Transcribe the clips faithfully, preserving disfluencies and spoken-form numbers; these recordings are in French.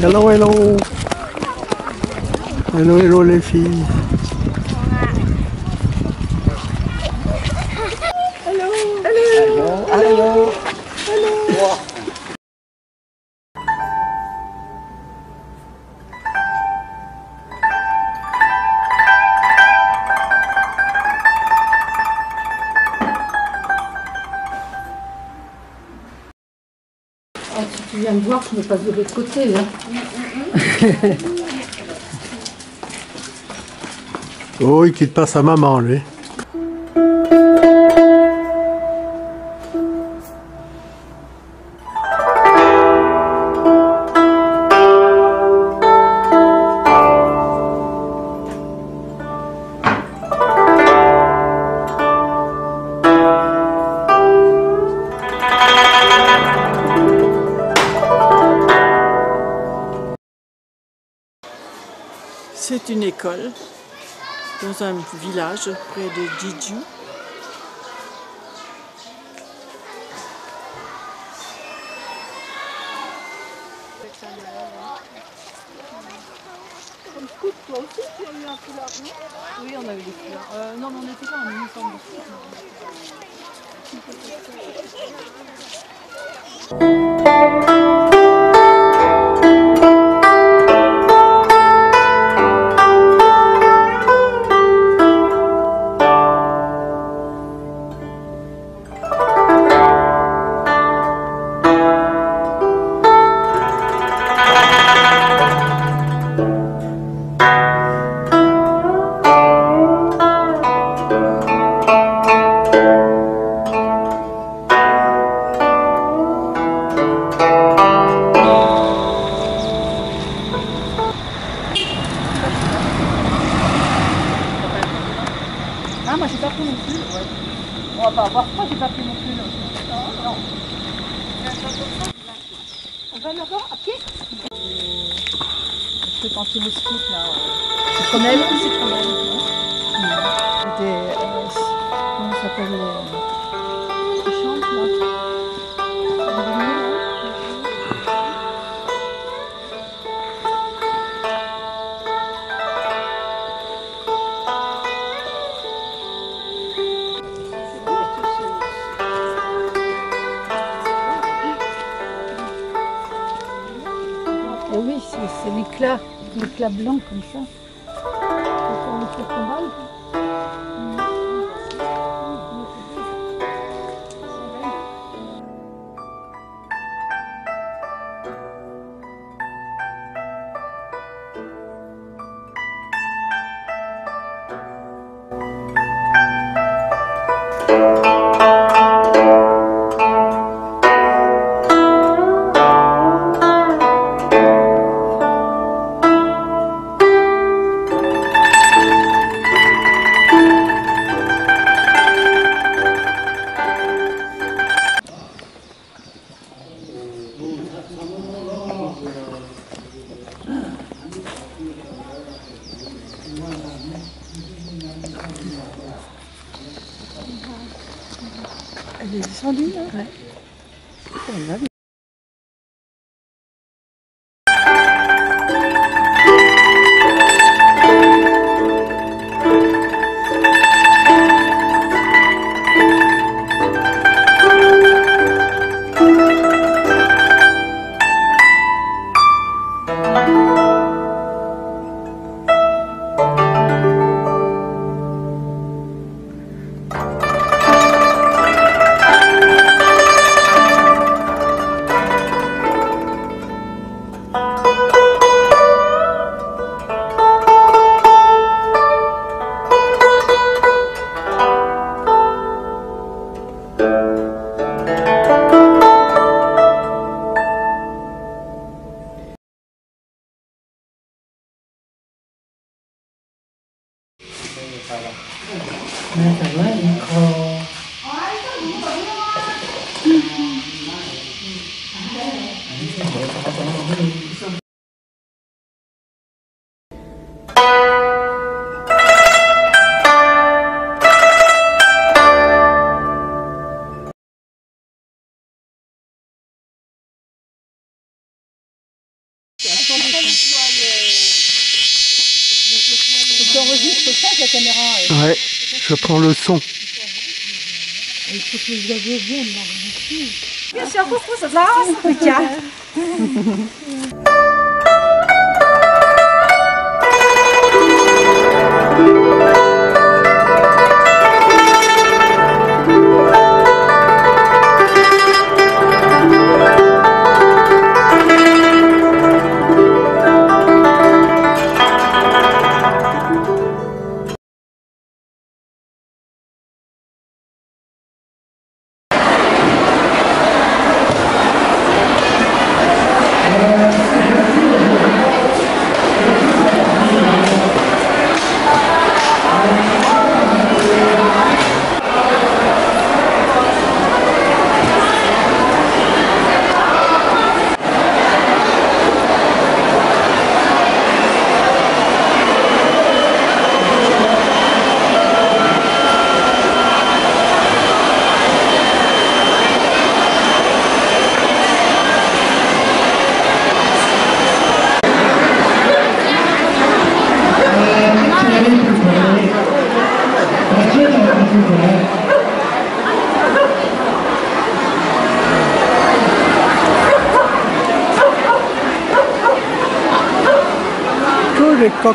Hello, hello. Hello, hello les filles. Hello. Hello. Hello. Hello. Oh, si tu viens me voir, je me passe de l'autre côté, là. Oh, il quitte pas sa maman, lui. C'est une école dans un village près de Jeju. Toi aussi, tu as eu un foulard, non? Oui, on a eu des foulards. Euh, non, mais on n'était pas en uniforme. Ah, moi j'ai pas pris non plus. Ouais. On va pas avoir froid, j'ai pas pris non plus. Non. Non. On va là-bas à pied. Le truc anti-mousquite là. Citronnelle. Citronnelle. Des. Euh, comment ça s'appelle les, les chantes là. Et oui, c'est l'éclat, l'éclat blanc comme ça. C'est pour le faire combat. Elle est descendue là? Ouais. Elle va bien. Tu enregistres ça avec la caméra. Et... Ouais, je prends le son. Il faut que les oiseaux viennent dans le monsieur. Ça va, Que les coqs.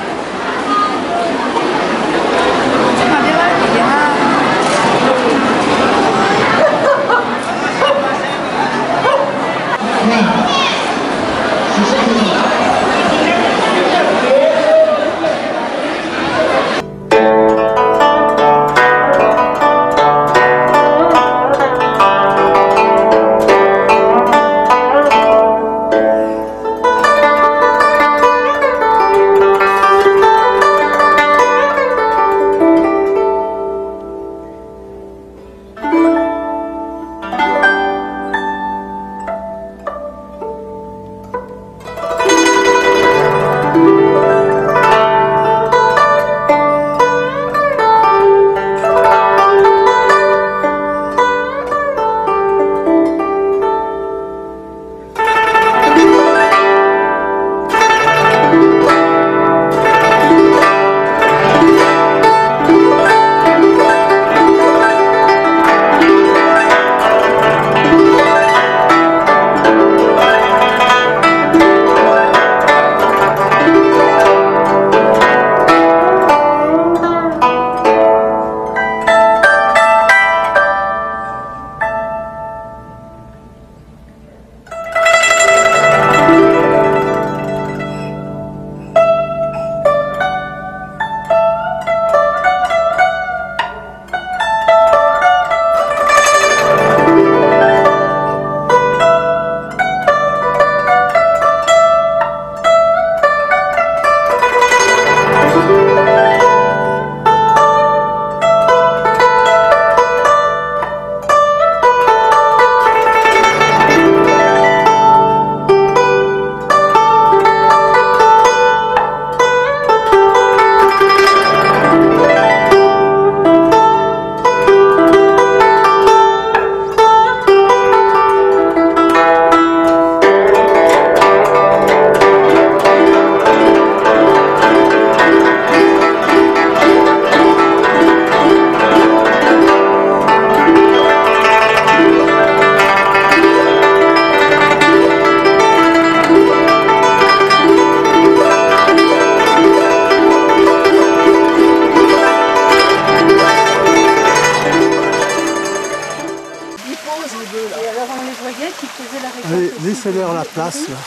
Allez, laissez-leur la place, là.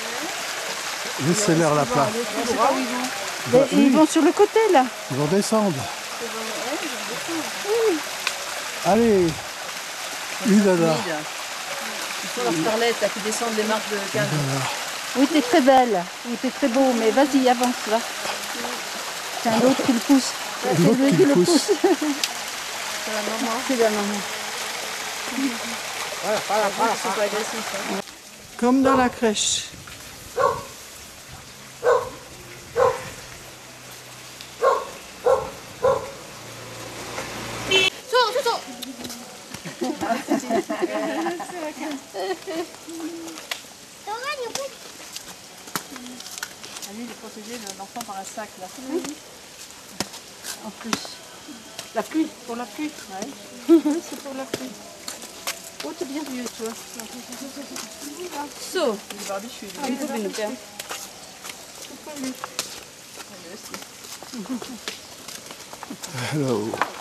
Laissez-leur la place. Bah, oui. Ils vont sur le côté, là. Ils vont descendre. Oui. Allez. Oui, là-là. Ils sont leurs starlettes, là, qui descendent les marches de quinze. Oui, t'es très belle. Oui, t'es très beau, mais vas-y, avance, là. C'est un autre qui le pousse. C'est lui qui le pousse. C'est la maman. C'est la maman. Voilà, voilà, voilà. Ils sont pas agressifs. Hein. Comme dans la crèche. lui, de protéger l'enfant par un sac là. En plus. La pluie, pour la pluie. Ouais. Oui, c'est pour la pluie. Oh, t'es bien vieux, toi. So, Le barbichu. ah, il faut bien faire. Hello.